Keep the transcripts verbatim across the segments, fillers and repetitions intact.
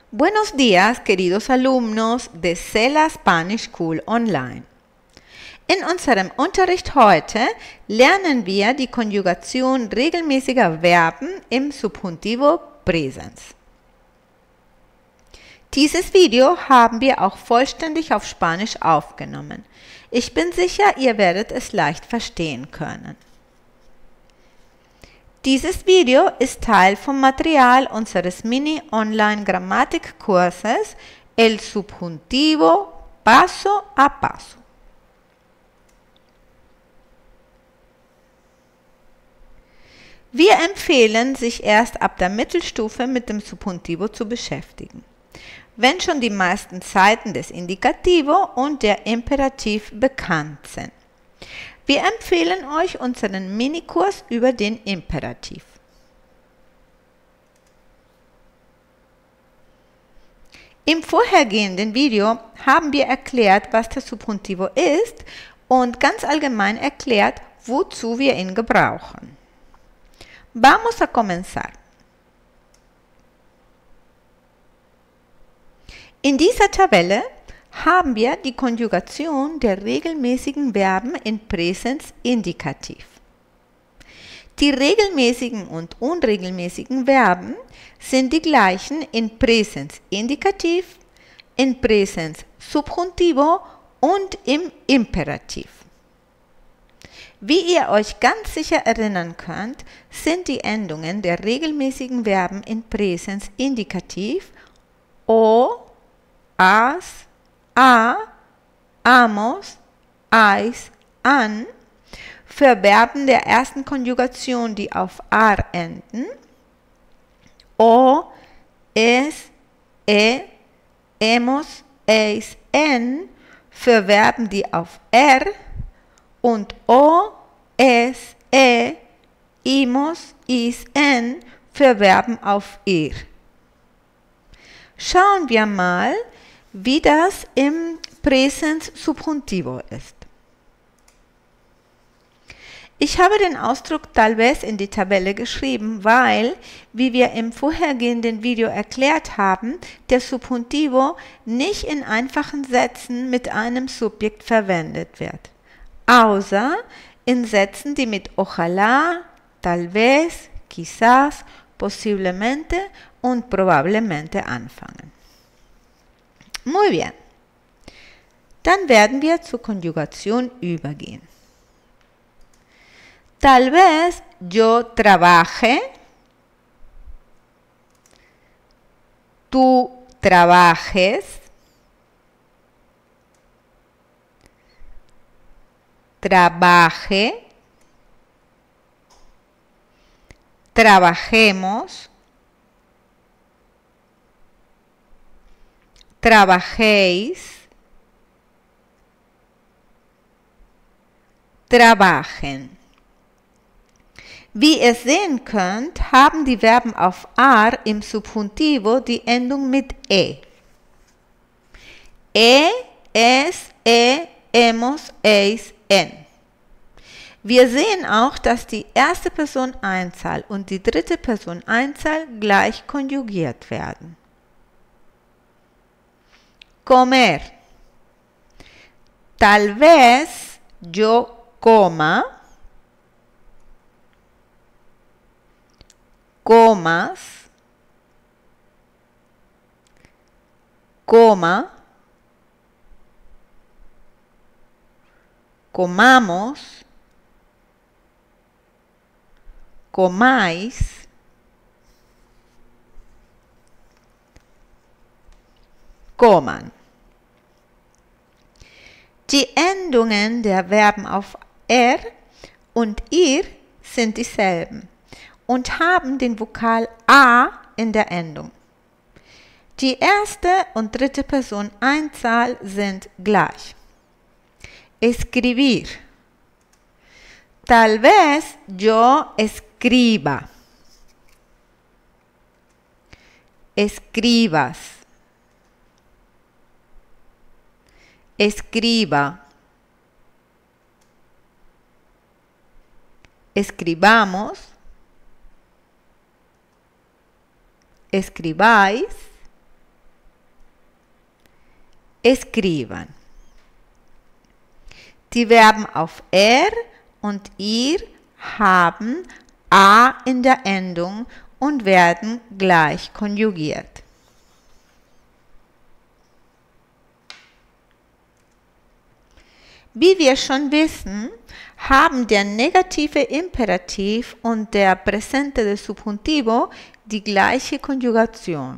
Buenos días, queridos alumnos de Cela Spanish School Online. In unserem Unterricht heute lernen wir die Konjugation regelmäßiger Verben im Subjuntivo Präsens. Dieses Video haben wir auch vollständig auf Spanisch aufgenommen. Ich bin sicher, ihr werdet es leicht verstehen können. Dieses Video ist Teil vom Material unseres Mini-Online-Grammatikkurses El Subjuntivo Paso a Paso. Wir empfehlen, sich erst ab der Mittelstufe mit dem Subjuntivo zu beschäftigen, wenn schon die meisten Seiten des Indikativo und der Imperativ bekannt sind. Wir empfehlen euch unseren Minikurs über den Imperativ. Im vorhergehenden Video haben wir erklärt, was der Subjuntivo ist und ganz allgemein erklärt, wozu wir ihn gebrauchen. Vamos a comenzar. In dieser Tabelle haben wir die Konjugation der regelmäßigen Verben in Präsens Indikativ. Die regelmäßigen und unregelmäßigen Verben sind die gleichen in Präsens Indikativ, in Präsens Subjuntivo und im Imperativ. Wie ihr euch ganz sicher erinnern könnt, sind die Endungen der regelmäßigen Verben in Präsens Indikativ o, as, a, amos, ais, an für Verben der ersten Konjugation, die auf ar enden, o, es, e, hemos, eis, en für Verben, die auf er und o, es, e, imos, is, en für Verben auf ir. Schauen wir mal, wie das im Präsens Subjuntivo ist. Ich habe den Ausdruck tal vez in die Tabelle geschrieben, weil, wie wir im vorhergehenden Video erklärt haben, der Subjuntivo nicht in einfachen Sätzen mit einem Subjekt verwendet wird, außer in Sätzen, die mit ojalá, tal vez, quizás, posiblemente und probablemente anfangen. Muy bien. Dann werden wir zur Konjugation übergehen. Tal vez yo trabaje, tú trabajes, trabaje, trabajemos, trabajéis, trabajen. Wie ihr sehen könnt, haben die Verben auf ar im Subjuntivo die Endung mit e. E, es, e, hemos, eis, en. Wir sehen auch, dass die erste Person Einzahl und die dritte Person Einzahl gleich konjugiert werden. Comer. Tal vez yo coma, comas, coma, comamos, comáis, coman. Die Endungen der Verben auf er und ir sind dieselben und haben den Vokal a in der Endung. Die erste und dritte Person Einzahl sind gleich. Escribir. Tal vez yo escriba. Escribas. Escriba. escribamos, escribáis, escriban. Die Verben auf er und ir haben a in der Endung und werden gleich konjugiert. Wie wir schon wissen, haben der negative Imperativ und der Presente del Subjuntivo die gleiche Konjugation.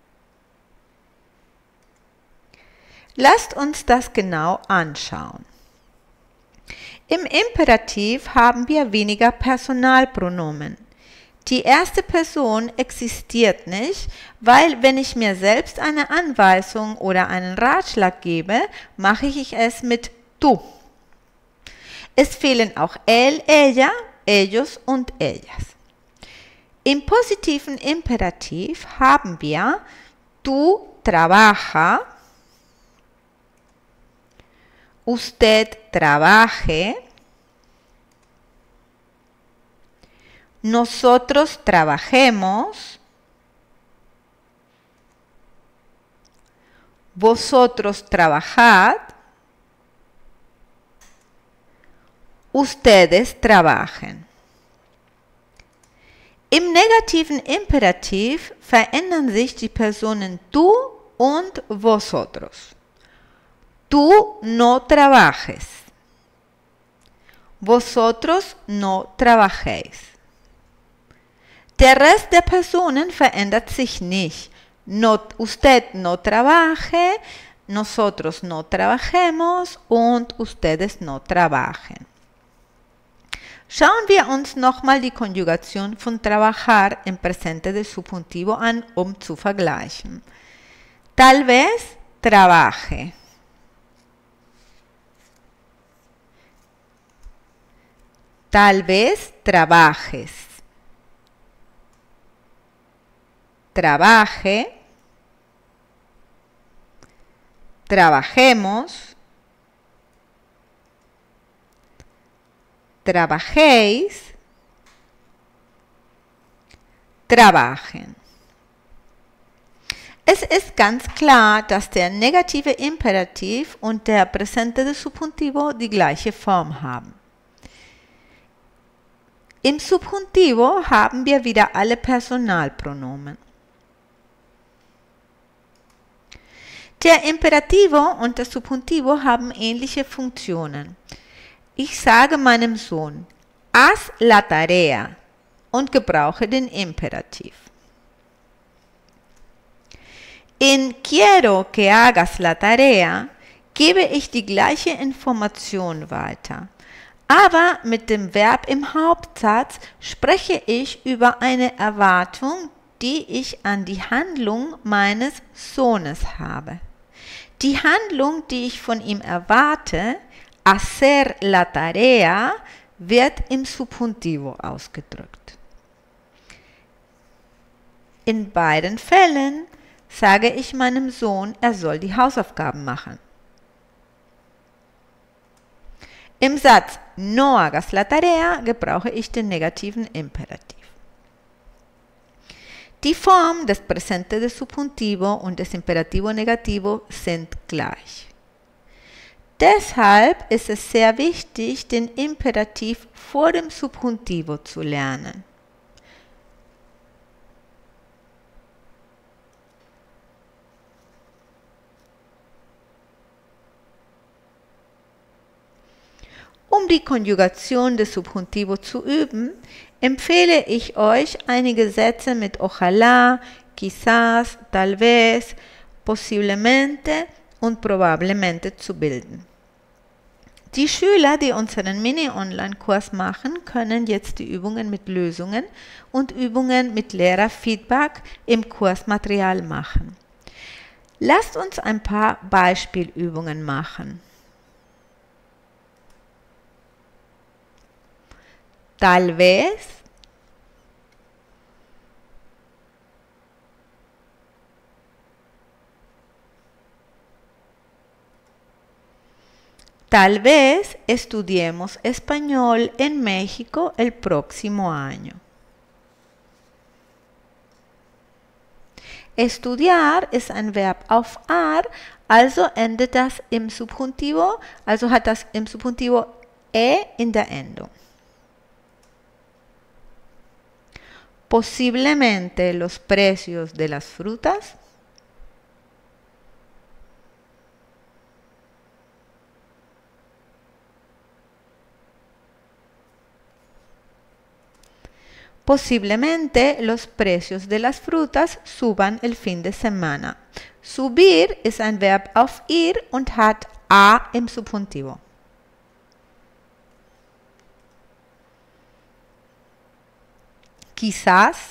Lasst uns das genau anschauen. Im Imperativ haben wir weniger Personalpronomen. Die erste Person existiert nicht, weil wenn ich mir selbst eine Anweisung oder einen Ratschlag gebe, mache ich es mit tú. Es fehlen auch él, ella, ellos und ellas. Im positiven Imperativ haben wir tú trabaja, usted trabaje, nosotros trabajemos, vosotros trabajad, ustedes trabajen. Im negativen Imperativ verändern sich die Personen tú und vosotros. Tú no trabajes. Vosotros no trabajéis. Der Rest der Personen verändert sich nicht. No, usted no trabaje, nosotros no trabajemos und ustedes no trabajen. Schauen wir uns nochmal die Konjugation von trabajar im Presente del Subjuntivo an, um zu vergleichen. Tal vez trabaje. Tal vez trabajes. Trabaje. Trabajemos. Trabajéis. Trabajen. Es ist ganz klar, dass der negative Imperativ und der Presente del Subjuntivo die gleiche Form haben. Im Subjuntivo haben wir wieder alle Personalpronomen. Der Imperativo und das Subjuntivo haben ähnliche Funktionen. Ich sage meinem Sohn, haz la tarea und gebrauche den Imperativ. In quiero que hagas la tarea gebe ich die gleiche Information weiter. Aber mit dem Verb im Hauptsatz spreche ich über eine Erwartung, die ich an die Handlung meines Sohnes habe. Die Handlung, die ich von ihm erwarte, hacer la tarea, wird im Subjuntivo ausgedrückt. In beiden Fällen sage ich meinem Sohn, er soll die Hausaufgaben machen. Im Satz no hagas la tarea gebrauche ich den negativen Imperativ. Die Form des Presente del Subjuntivo und des Imperativo Negativo sind gleich. Deshalb ist es sehr wichtig, den Imperativ vor dem Subjuntivo zu lernen. Um die Konjugation des Subjuntivo zu üben, empfehle ich euch, einige Sätze mit ojalá, quizás, tal vez, posiblemente und probablemente zu bilden. Die Schüler, die unseren Mini-Online-Kurs machen, können jetzt die Übungen mit Lösungen und Übungen mit Lehrerfeedback im Kursmaterial machen. Lasst uns ein paar Beispielübungen machen. Tal vez, tal vez estudiemos español en México el próximo año. Estudiar ist ein Verb auf ar, also endet das im Subjuntivo, also hat das im Subjuntivo e in der Endung. Posiblemente los precios de las frutas Posiblemente los precios de las frutas suban el fin de semana. Subir ist ein Verb auf ir und hat a im Subjuntivo. Quizás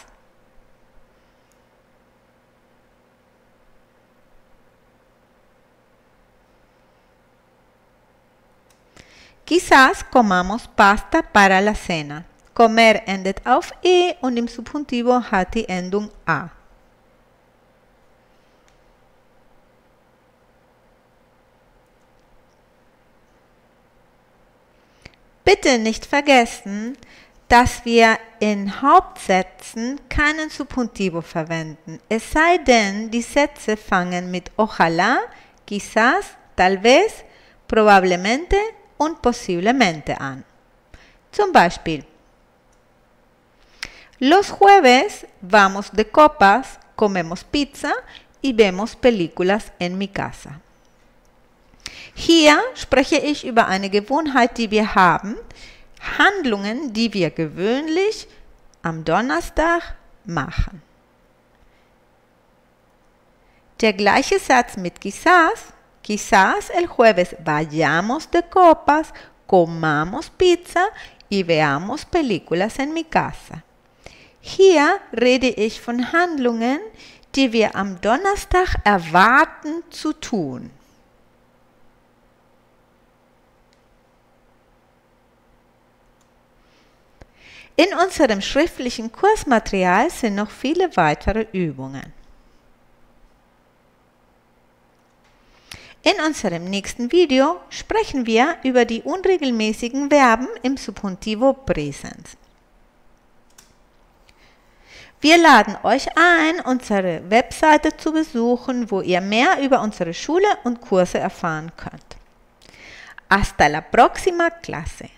Quizás comamos pasta para la cena. Comer endet auf e und im Subjuntivo hat die Endung a. Bitte nicht vergessen, dass wir in Hauptsätzen keinen Subjuntivo verwenden, es sei denn, die Sätze fangen mit ojalá, quizás, tal vez, probablemente und posiblemente an. Zum Beispiel: Los jueves vamos de copas, comemos pizza y vemos películas en mi casa. Hier spreche ich über eine Gewohnheit, die wir haben, Handlungen, die wir gewöhnlich am Donnerstag machen. Der gleiche Satz mit quizás. Quizás el jueves vayamos de copas, comamos pizza y veamos películas en mi casa. Hier rede ich von Handlungen, die wir am Donnerstag erwarten zu tun. In unserem schriftlichen Kursmaterial sind noch viele weitere Übungen. In unserem nächsten Video sprechen wir über die unregelmäßigen Verben im Subjuntivo Präsens. Wir laden euch ein, unsere Webseite zu besuchen, wo ihr mehr über unsere Schule und Kurse erfahren könnt. Hasta la próxima clase.